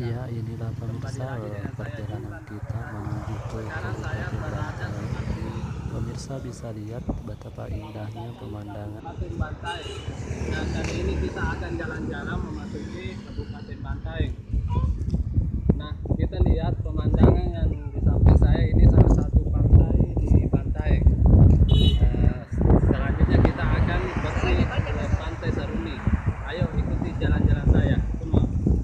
Ya, inilah pemirsa perjalanan kita menuju ke Kabupaten Bantai. Pemirsa bisa lihat betapa indahnya pemandangan. Kabupaten Bantai. Nah, kali ini kita akan jalan-jalan memasuki Kabupaten Bantai. Nah, kita lihat pemandangan yang di samping saya ini salah satu pantai di Bantai. Selanjutnya kita akan pergi ke Pantai Seruni. Ayo ikuti jalan-jalan saya semua.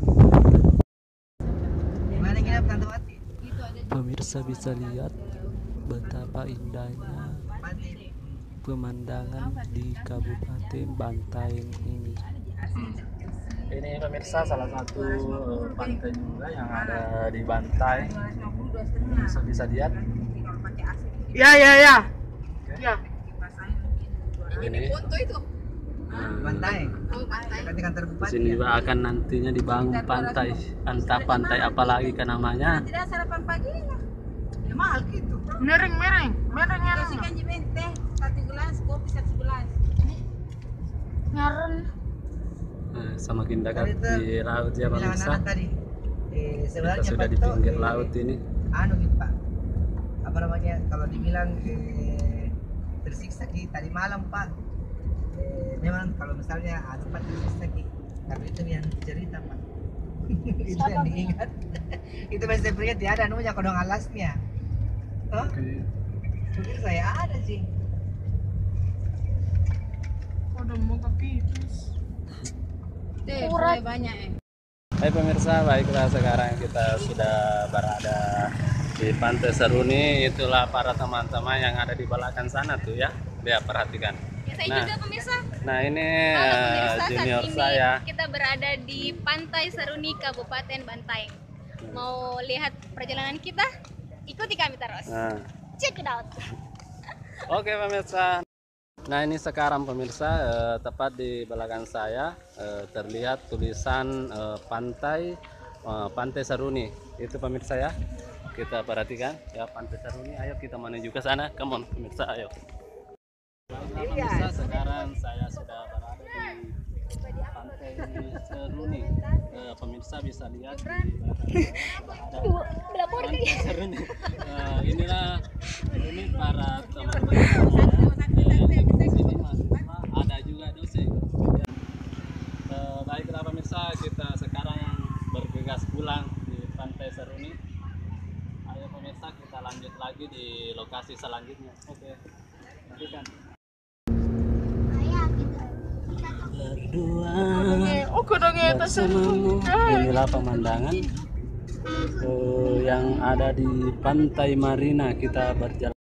Pemirsa bisa lihat betapa indahnya pemandangan di Kabupaten Bantai ini. Ini pemirsa salah satu pantai juga yang ada di Bantai. Bisa lihat. Ya. Ya. Ini Foto itu. Pantai. Oh, pantai. Di kantor di bupati. sini juga akan nantinya dibangun pantai. Entah pantai apa lagi kan namanya. Tidak sarapan pagi ya. Ya mahal gitu. Mereng yang Kasih kanji teh 1 gelas, kopi 1 gelas. ngaran. Semakin dekat di laut ya pemirsa. Tadi. Kita Sebenarnya sudah Pak, di pinggir tuh, laut ini. Anu gitu Pak. Apa namanya kalau dibilang tersiksa ki tadi malam Pak. Memang kalau misalnya anu Pak tersiksa ki. Tapi itu yang cerita Pak. Itu yang diingat. Itu masih saya peringat dia ada anunya kodong alasnya. Oh? Mungkin saya ada sih. Kodong muka pipis. Deh, mulai banyak ya. Hai pemirsa, baiklah sekarang kita sudah berada di Pantai Seruni. Itulah para teman-teman yang ada di belakang sana tuh ya. Lihat, perhatikan. Ya, saya Nah. juga pemirsa. Nah ini Halo pemirsa, junior saat ini saya. kita berada di Pantai Seruni, Kabupaten Bantai. Mau lihat perjalanan kita? Ikuti kami terus. Nah. Check it out. Oke pemirsa. Nah ini sekarang pemirsa tepat di belakang saya terlihat tulisan Pantai Seruni. Itu pemirsa ya. Kita perhatikan ya Pantai Seruni. Ayo kita menuju ke sana. Come on pemirsa, ayo. Baiklah pemirsa, sekarang saya sudah berada di Pantai Seruni. Pemirsa bisa lihat di belakang saya ada Pantai Seruni. Inilah ini para teman-teman sini mahasiswa, ada juga dosen. Baiklah pemirsa, kita sekarang bergegas pulang di Pantai Seruni. Ayo pemirsa, kita lanjut lagi di lokasi selanjutnya. Oke, lanjutkan. Berdua bersamamu. Inilah pemandangan yang ada di Pantai Marina. Kita berjalan